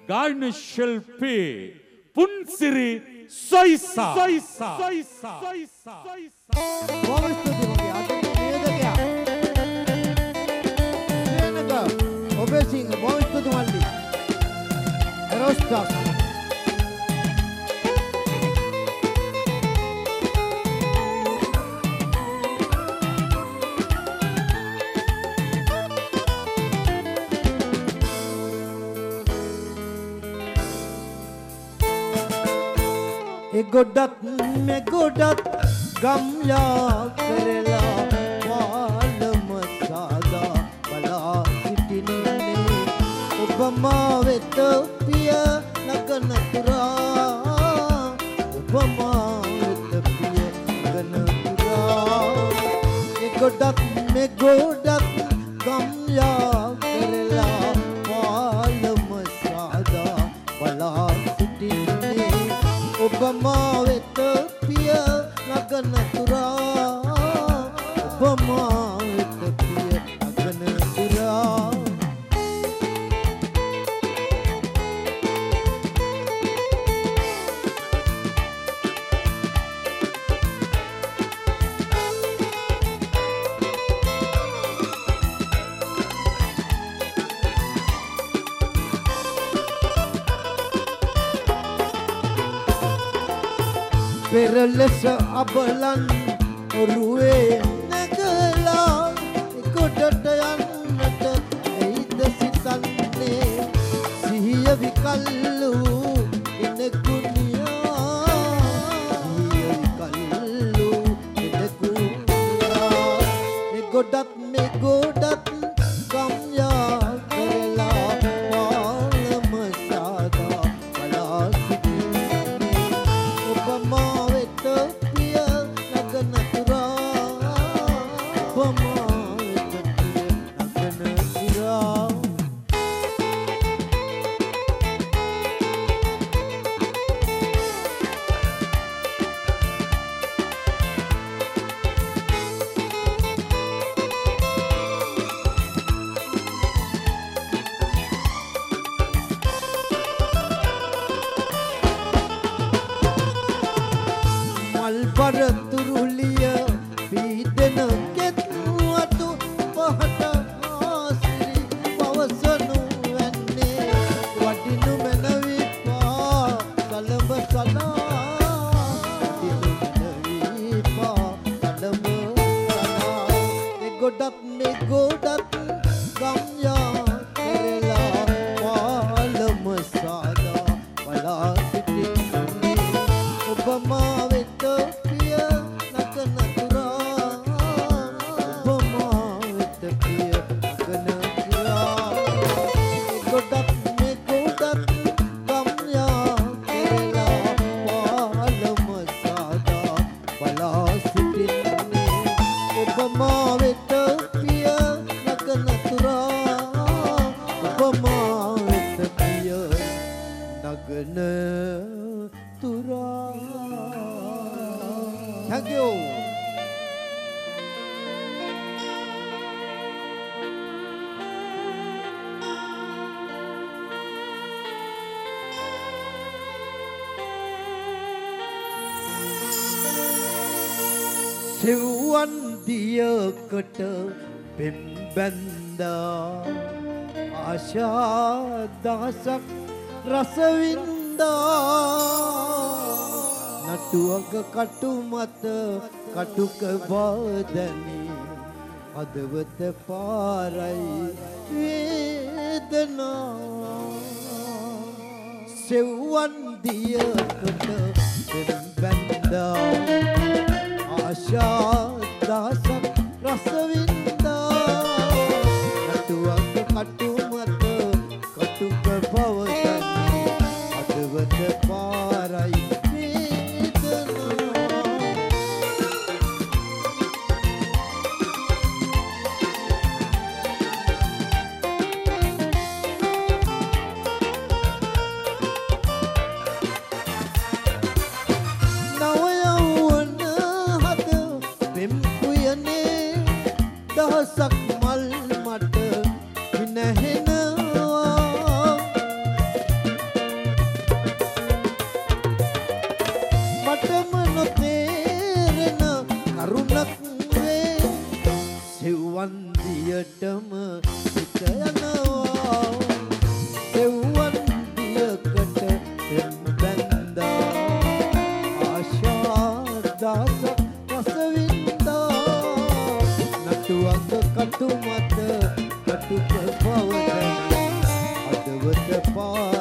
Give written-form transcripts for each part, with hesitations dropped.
ගායන ශිල්පී පුන්සිරි සොයිසා බොහොම ස්තුතියි මගේ අද නිවේදකයා ඔබේ සිංහ බොහොම ස්තුතියි මල්ලි රොස්ටස් ගොඩත් මේ ගොඩත් ගම්යා කරලා පාලම සාදා බලා සිටින්නේ ඔබ මා වෙත පිය නගන තුරා ඔබ මා වෙත පිය නගන තුරා ගොඩත් මේ ගොඩත් ගම්යා කරලා පාලම සාදා බලා සිටින්නේ ඔබ මා වෙත පිය නගන තුරා ඔබ මා වෙත පිය නගන තුරා පෙරලෙස අබලන් ඔරුවේ නැගලා කොටට යන්නට එයිද සිතන්නේ සිහිය විකල්ලු ඉනකුනියා සිහිය විකල්ලු ඉනකුනියා ගොඩත් මේ ගොඩත් ගම්යා කරලා පාලම සාදා බලා සිටින්නේ ඔබ මා පරතුරුලිය පීඩන කෙත්වතු පහට ආසිරි පවසනු වැන්නේ වටිනු මැනවිපා කලඹ සලා වටිනු මැනවිපා කලඹ සලා ගොඩත් මේ ගොඩත් ගම්යා කරලා පාලම සාදා බලා සිටින්නේ ඔබ මා Thank you. Sewan dia kata pembanda Asha dasak rasa winda Natuag katu mata katuk badani Adawat parai vedana Sewan dia kata pembanda Asha dasak rasa winda Natuag katu mata katuk badani Adawat parai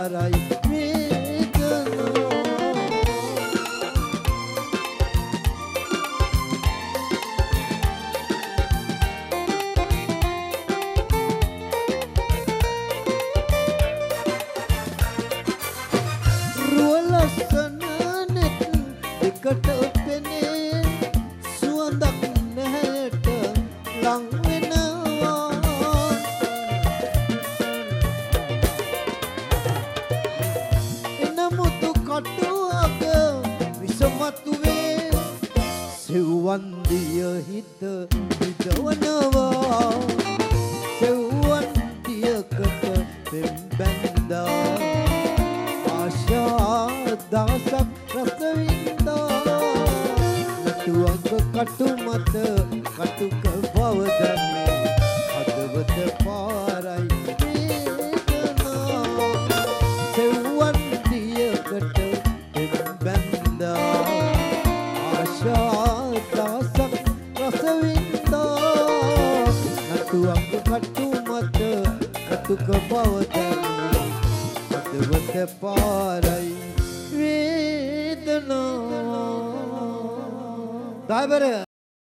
පාරයි වේදනා රුවලස්සන නෙත් එකට පෙනේ සුවඳක් නැහැට ලං වෙනවා එනමුතු කටුවක විසමතු වේ සෙව්වන් දිය හිත විදවනවා සෙව්වන් දියකට පෙම් බැඳා දවසක් රස වින්දා නටුවක කටු මත කටුක බව දැනේ හදවත පාරයි වේදනා සෙව්වන් දියකට පෙම් බැඳා ආශා දවසක් රස වින්දා නටුවක කටු මත කටුක බව දැනේ හදවත පාරයි වේදනා. Driver